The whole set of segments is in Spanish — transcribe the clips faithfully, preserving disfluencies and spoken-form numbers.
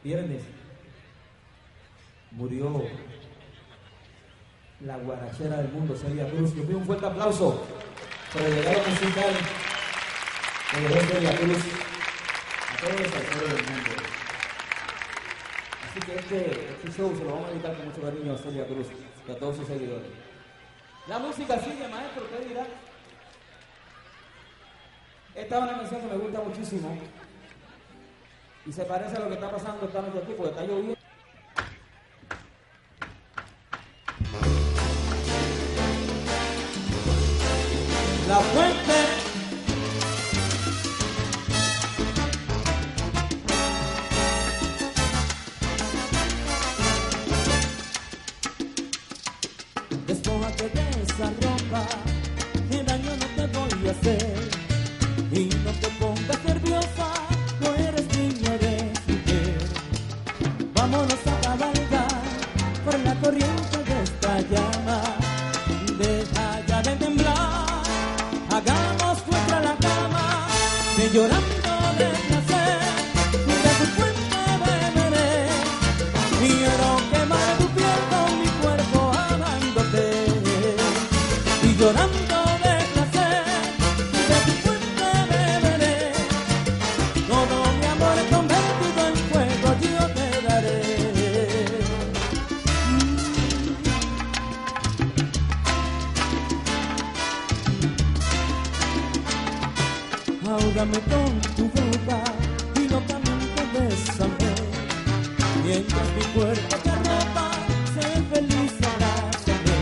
Viernes murió la guarachera del mundo, Celia Cruz. Yo pido un fuerte aplauso por el legado musical que le dejó Celia Cruz a todos los salseros del mundo. Así que este, este show se lo vamos a dedicar con mucho cariño a Celia Cruz y a todos sus seguidores. La música sigue, maestro, ¿qué dirá? Esta es una canción que me gusta muchísimo y se parece a lo que está pasando esta noche aquí, porque está lloviendo. La fuente. Despójate de esa ropa, que daño no te voy a hacer. Y no te pongas nerviosa, no eres niña, eres mujer. Vámonos a cabalgar por la corriente de esta llama. Deja ya de temblar, hagamos nuestra la cama. De llorando de placer, de tu fuente beberé. Quiero quemar tu piel con mi cuerpo amándote. Y llorando de placer, de tu fuente beberé. Todo mi amor convertido en fuego yo te daré. Ahógame con tu boca y locamente bésame. Mientras mi cuerpo te arropa, sé feliz, abrázame.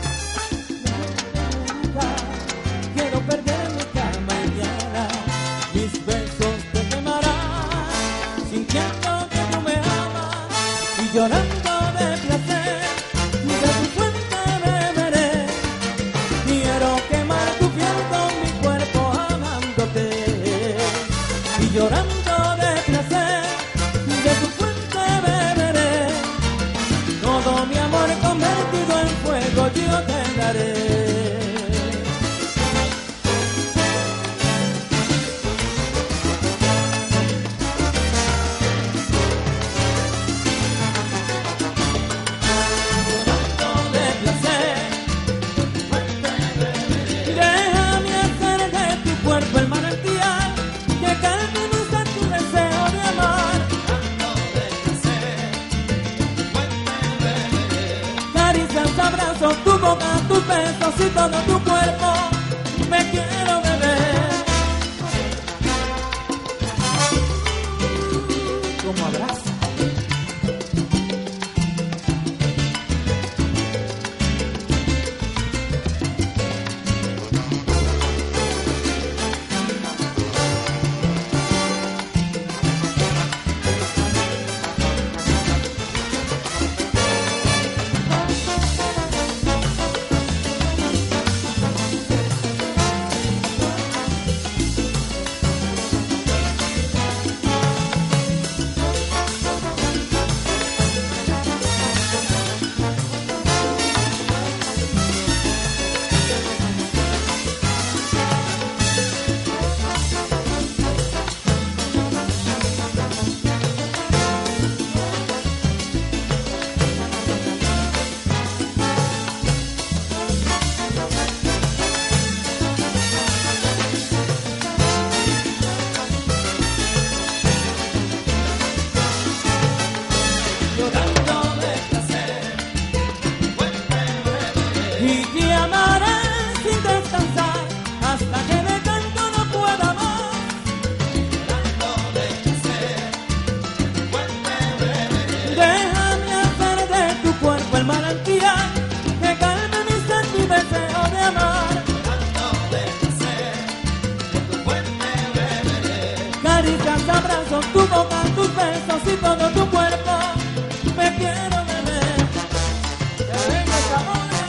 Nunca quiero perderme cada mañana. Mis besos te quemarán, sintiendo que tú me amas. Y llorando de placer, de tu fuente beberé. Quiero quemar tu piel con mi cuerpo amándote. Y llorando de placer, de tu fuente beberé. Todo mi amor convertido en fuego yo te daré. Llorando de placer, déjame hacer de tu cuerpo el manantial que calme y nutre tu deseo de amar. Caricias, abrazos, tu boca, tus besos y todo tu cuerpo me quiero beber. Como abrazo. Llorando de placer, y te amaré sin descansar hasta que de tanto no pueda más. Llorando de placer, déjame hacer de tu cuerpo el manantial que calme mi sed y deseo de amar. Llorando de placer, de tu fuente beberé. Caricias, abrazos, tu boca, tus besos y todo tu cuerpo me quiero beber. Que venga esa hora.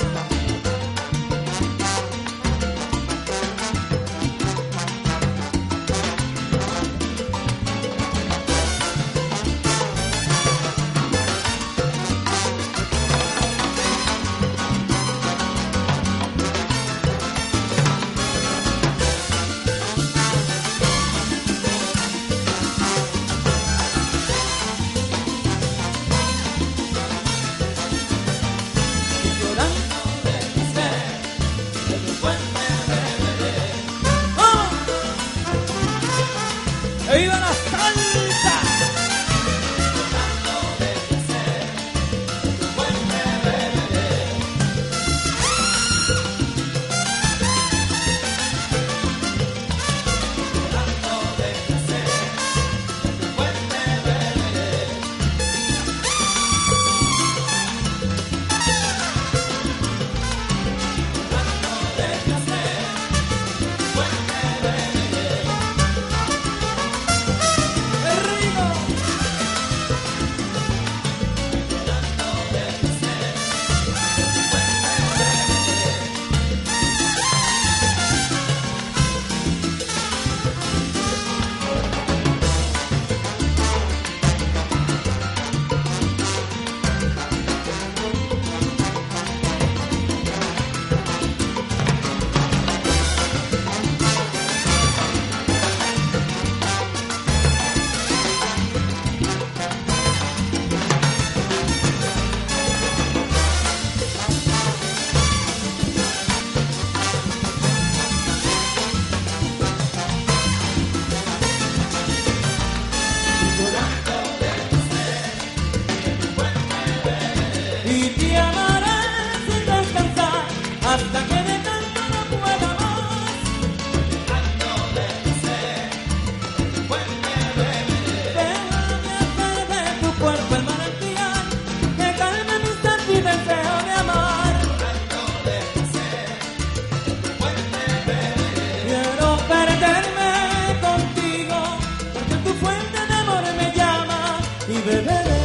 y beberé.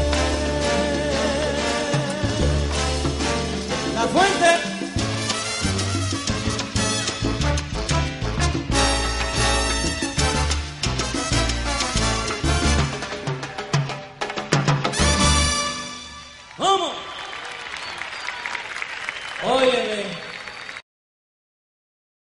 La Fuente. ¡Vamos! Hoy en